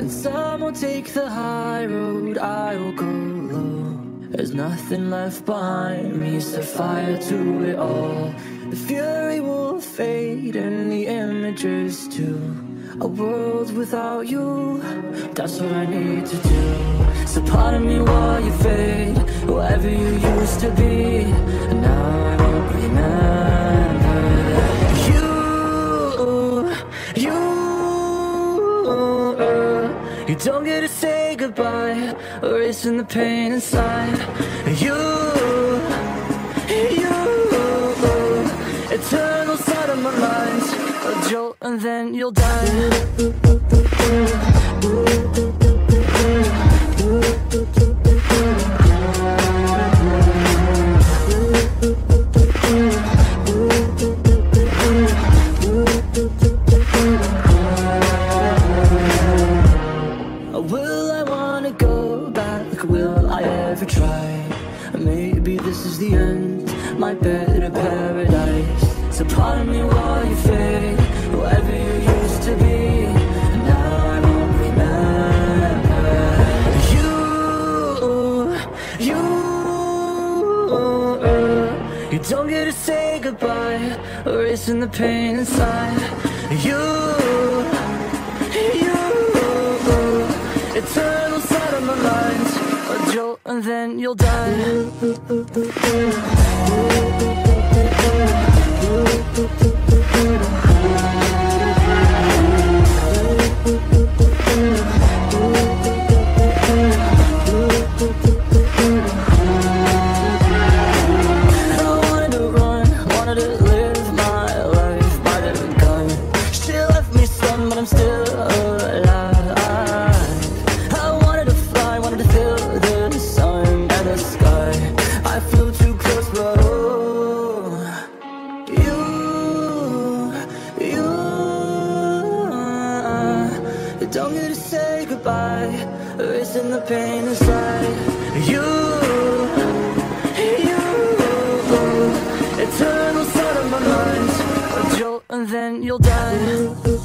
And some will take the high road, I will go low. There's nothing left behind me, set fire to it all. The fury will fade and the images too. A world without you, that's what I need to do. So pardon me while you fade, whoever you used to be. And now I won't remember you don't get to say goodbye, erasing the pain inside. Eternal side of my mind, a jolt and then you'll die. Will I wanna go back? Will I ever try? Maybe this is the end, my better paradise. So pardon me while you fade, whoever you used to be. And now I won't remember you don't get to say goodbye, erasing the pain inside. Eternal side of my mind, a jolt and then you'll die. I wanted to run, wanted to live my life by the gun. She left me stunned, but I'm still alive. Don't get to say goodbye, erasing the pain inside. Eternal side of my mind, a jolt and then you'll die.